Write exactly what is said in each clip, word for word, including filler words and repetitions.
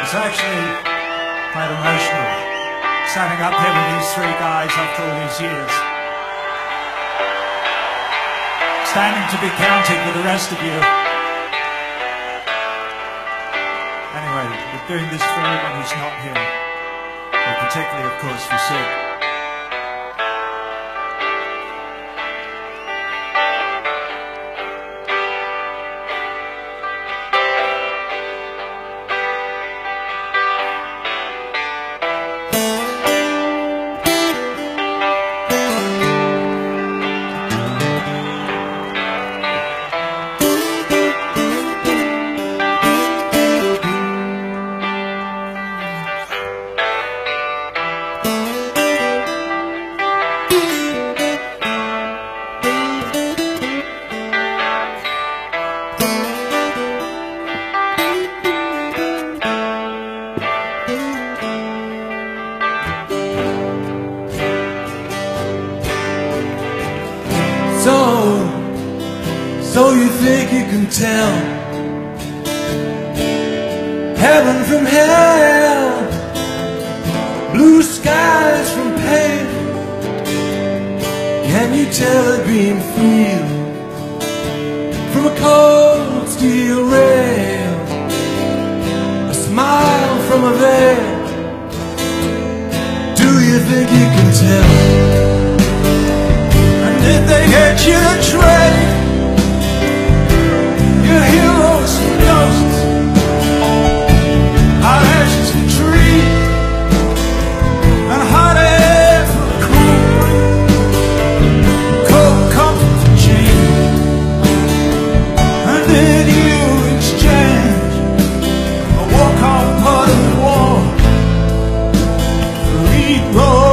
It's actually quite emotional, standing up here with these three guys after all these years. Standing to be counted with the rest of you. Anyway, we're doing this for everyone who's not here, but particularly, of course, for Sid. So, so you think you can tell heaven from hell, blue skies from pale? Can you tell a green field from a cold steel rail, a smile from a veil? Do you think you can tell? Did they get you to trade your heroes for ghosts, hot ashes for tree, and hot air for a cool breeze, cold comfort for change? And did you exchange a walk-on part of the war for reborn?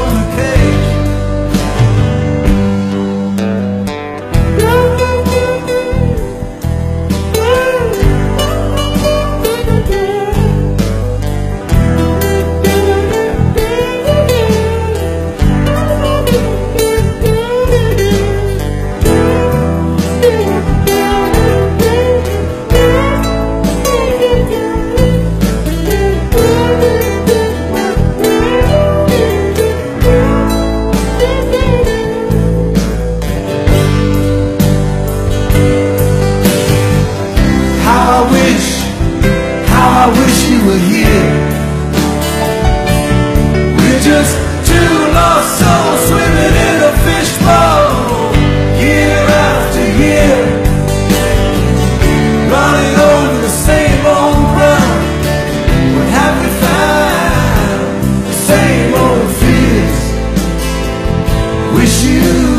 I wish you were here. We're just two lost souls swimming in a fishbowl, year after year, running over the same old ground. What have we found? The same old fears. Wish you